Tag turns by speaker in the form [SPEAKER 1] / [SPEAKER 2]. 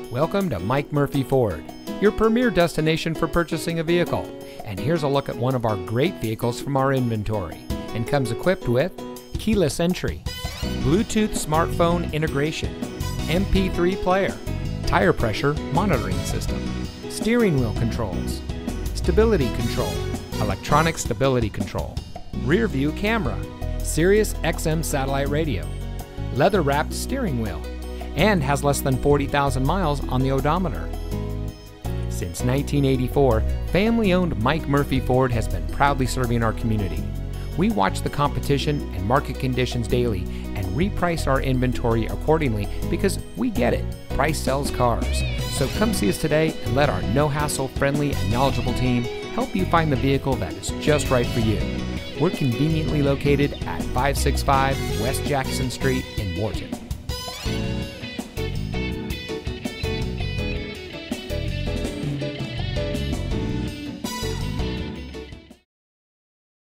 [SPEAKER 1] Welcome to Mike Murphy Ford, your premier destination for purchasing a vehicle. And here's a look at one of our great vehicles from our inventory, and comes equipped with keyless entry, Bluetooth smartphone integration, MP3 player, tire pressure monitoring system, steering wheel controls, stability control, electronic stability control, rear view camera, Sirius XM satellite radio, leather wrapped steering wheel, and has less than 40,000 miles on the odometer. Since 1984, family-owned Mike Murphy Ford has been proudly serving our community. We watch the competition and market conditions daily and reprice our inventory accordingly because we get it. Price sells cars. So come see us today and let our no-hassle, friendly, and knowledgeable team help you find the vehicle that is just right for you. We're conveniently located at 565 West Jackson Street in Wharton.